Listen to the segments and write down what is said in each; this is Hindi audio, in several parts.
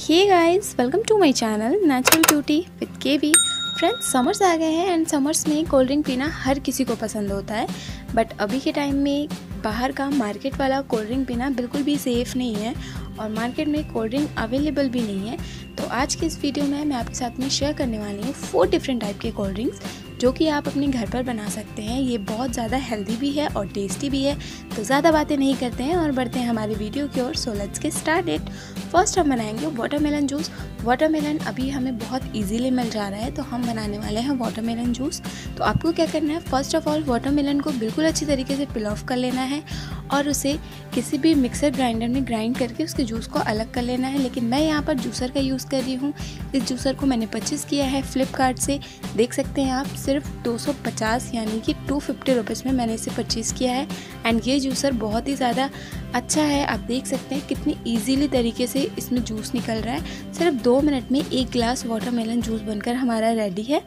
Hey guys, welcome to my channel natural beauty with KV. Friends, summers आ गए हैं एंड समर्स में कोल्ड ड्रिंक पीना हर किसी को पसंद होता है। बट अभी के टाइम में बाहर का मार्केट वाला कोल्ड ड्रिंक पीना बिल्कुल भी सेफ़ नहीं है और मार्केट में कोल्ड ड्रिंक अवेलेबल भी नहीं है। तो आज की इस वीडियो में मैं आपके साथ में शेयर करने वाली हूँ 4 डिफरेंट टाइप के कोल्ड ड्रिंक्स जो कि आप अपने घर पर बना सकते हैं। ये बहुत ज़्यादा हेल्दी भी है और टेस्टी भी है। तो ज़्यादा बातें नहीं करते हैं और बढ़ते हैं हमारी वीडियो की ओर। So let's get started. First हम बनाएंगे वाटरमेलन जूस। वाटरमेलन अभी हमें बहुत इजीली मिल जा रहा है, तो हम बनाने वाले हैं वाटरमेलन जूस। तो आपको क्या करना है, फर्स्ट ऑफ ऑल वाटरमेलन को बिल्कुल अच्छी तरीके से पिल ऑफ कर लेना है और उसे किसी भी मिक्सर ग्राइंडर में ग्राइंड करके उसके जूस को अलग कर लेना है। लेकिन मैं यहाँ पर जूसर का यूज़ कर रही हूँ। इस जूसर को मैंने परचेज़ किया है फ्लिपकार्ट से। देख सकते हैं आप, सिर्फ 250 यानी कि 250 रुपीज़ में मैंने इसे परचेज़ किया है। एंड ये जूसर बहुत ही ज़्यादा अच्छा है। आप देख सकते हैं कितनी ईजीली तरीके से इसमें जूस निकल रहा है। सिर्फ 2 मिनट में 1 ग्लास वाटरमेलन जूस बनकर हमारा रेडी है।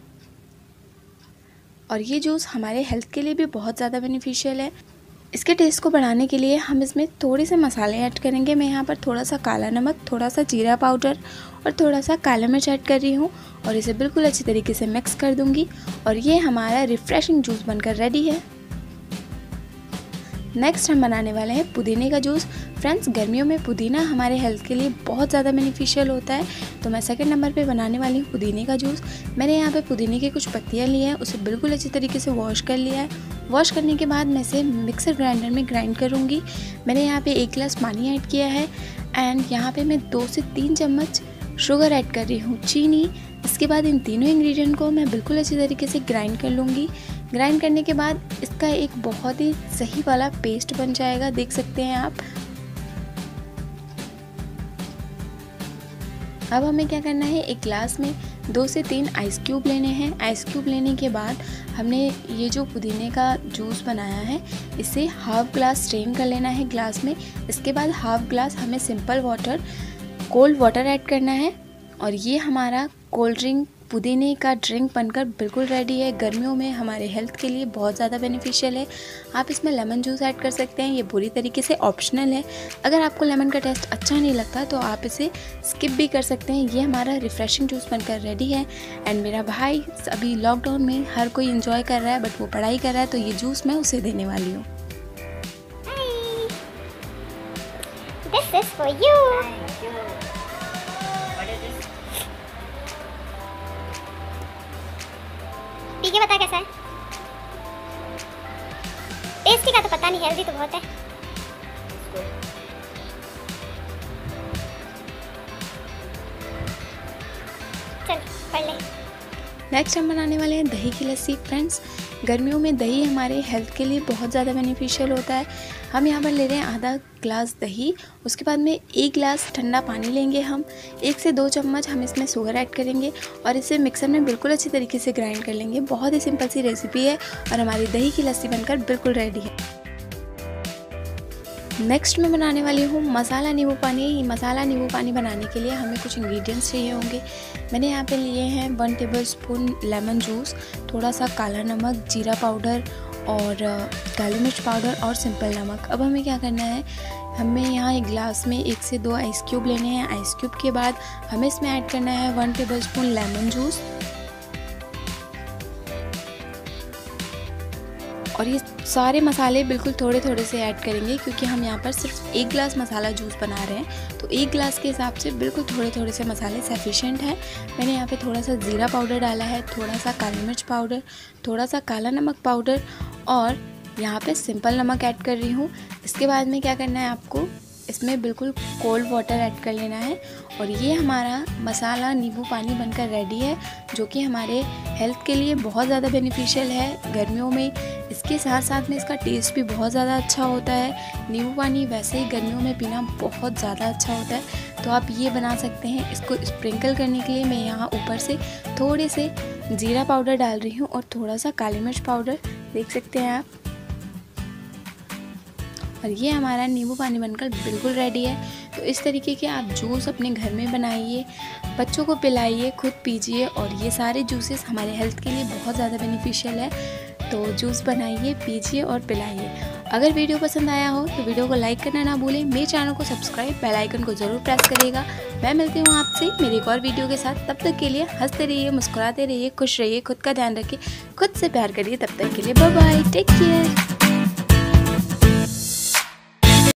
और ये जूस हमारे हेल्थ के लिए भी बहुत ज़्यादा बेनिफिशियल है। इसके टेस्ट को बढ़ाने के लिए हम इसमें थोड़े से मसाले ऐड करेंगे। मैं यहाँ पर थोड़ा सा काला नमक, थोड़ा सा जीरा पाउडर और थोड़ा सा काला मिर्च ऐड कर रही हूँ और इसे बिल्कुल अच्छी तरीके से मिक्स कर दूँगी और ये हमारा रिफ़्रेशिंग जूस बनकर रेडी है। नेक्स्ट हम बनाने वाले हैं पुदीने का जूस। फ्रेंड्स, गर्मियों में पुदीना हमारे हेल्थ के लिए बहुत ज़्यादा बेनिफिशियल होता है। तो मैं सेकंड नंबर पे बनाने वाली हूँ पुदीने का जूस। मैंने यहाँ पे पुदीने की कुछ पत्तियाँ ली हैं, उसे बिल्कुल अच्छी तरीके से वॉश कर लिया है। वॉश करने के बाद मैं इसे मिक्सर ग्राइंडर में ग्राइंड करूँगी। मैंने यहाँ पे 1 गिलास पानी ऐड किया है एंड यहाँ पे मैं 2 से 3 चम्मच शुगर ऐड कर रही हूँ, चीनी। इसके बाद इन तीनों इंग्रेडिएंट को मैं बिल्कुल अच्छी तरीके से ग्राइंड कर लूँगी। ग्राइंड करने के बाद इसका एक बहुत ही सही वाला पेस्ट बन जाएगा, देख सकते हैं आप। अब हमें क्या करना है, एक ग्लास में 2 से 3 आइस क्यूब लेने हैं। आइस क्यूब लेने के बाद हमने ये जो पुदीने का जूस बनाया है इसे हाफ ग्लास स्ट्रेन कर लेना है ग्लास में। इसके बाद हाफ ग्लास हमें simple water, cold water add करना है और ये हमारा कोल्ड ड्रिंक पुदीने का ड्रिंक बनकर बिल्कुल रेडी है। गर्मियों में हमारे हेल्थ के लिए बहुत ज़्यादा बेनिफिशियल है। आप इसमें लेमन जूस ऐड कर सकते हैं, ये पूरी तरीके से ऑप्शनल है। अगर आपको लेमन का टेस्ट अच्छा नहीं लगता तो आप इसे स्किप भी कर सकते हैं। ये हमारा रिफ़्रेशिंग जूस बनकर रेडी है। एंड मेरा भाई अभी लॉकडाउन में हर कोई इंजॉय कर रहा है बट वो पढ़ाई कर रहा है, तो ये जूस मैं उसे देने वाली हूँ। This is for you. पी के बता कैसा है। टेस्टी का तो पता नहीं, हेल्दी तो बहुत है। चल पढ़ ले। नेक्स्ट हम बनाने वाले हैं दही की लस्सी। फ्रेंड्स, गर्मियों में दही हमारे हेल्थ के लिए बहुत ज़्यादा बेनिफिशियल होता है। हम यहाँ पर ले रहे हैं आधा ग्लास दही। उसके बाद में 1 गिलास ठंडा पानी लेंगे हम। 1 से 2 चम्मच हम इसमें शुगर ऐड करेंगे और इसे मिक्सर में बिल्कुल अच्छी तरीके से ग्राइंड कर लेंगे। बहुत ही सिंपल सी रेसिपी है और हमारी दही की लस्सी बनकर बिल्कुल रेडी है। नेक्स्ट मैं बनाने वाली हूँ मसाला नींबू पानी। मसाला नींबू पानी बनाने के लिए हमें कुछ इंग्रेडिएंट्स चाहिए होंगे। मैंने यहाँ पे लिए हैं 1 टेबलस्पून लेमन जूस, थोड़ा सा काला नमक, जीरा पाउडर और काली मिर्च पाउडर और सिंपल नमक। अब हमें क्या करना है, हमें यहाँ एक गिलास में 1 से 2 आइस क्यूब लेने हैं। आइस क्यूब के बाद हमें इसमें ऐड करना है 1 टेबलस्पून लेमन जूस और ये सारे मसाले बिल्कुल थोड़े थोड़े से ऐड करेंगे क्योंकि हम यहाँ पर सिर्फ 1 गिलास मसाला जूस बना रहे हैं। तो 1 गिलास के हिसाब से बिल्कुल थोड़े थोड़े से मसाले सफिशिएंट है। मैंने यहाँ पे थोड़ा सा ज़ीरा पाउडर डाला है, थोड़ा सा काली मिर्च पाउडर, थोड़ा सा काला नमक पाउडर और यहाँ पे सिंपल नमक ऐड कर रही हूँ। इसके बाद में क्या करना है, आपको इसमें बिल्कुल कोल्ड वाटर ऐड कर लेना है और ये हमारा मसाला नींबू पानी बनकर रेडी है जो कि हमारे हेल्थ के लिए बहुत ज़्यादा बेनिफिशियल है गर्मियों में। इसके साथ साथ में इसका टेस्ट भी बहुत ज़्यादा अच्छा होता है। नींबू पानी वैसे ही गर्मियों में पीना बहुत ज़्यादा अच्छा होता है, तो आप ये बना सकते हैं। इसको स्प्रिंकल करने के लिए मैं यहाँ ऊपर से थोड़े से जीरा पाउडर डाल रही हूँ और थोड़ा सा काली मिर्च पाउडर, देख सकते हैं आप। और ये हमारा नींबू पानी बनकर बिल्कुल रेडी है। तो इस तरीके के आप जूस अपने घर में बनाइए, बच्चों को पिलाइए, खुद पीजिए और ये सारे जूसेस हमारे हेल्थ के लिए बहुत ज़्यादा बेनिफिशियल है। तो जूस बनाइए, पीजिए और पिलाइए। अगर वीडियो पसंद आया हो तो वीडियो को लाइक करना ना भूलें, मेरे चैनल को सब्सक्राइब, बेल आइकन को ज़रूर प्रेस करिएगा। मैं मिलती हूँ आपसे मेरी एक और वीडियो के साथ। तब तक के लिए हंसते रहिए, मुस्कुराते रहिए, खुश रहिए, खुद का ध्यान रखिए, खुद से प्यार करिए। तब तक के लिए बाय बाय, टेक केयर।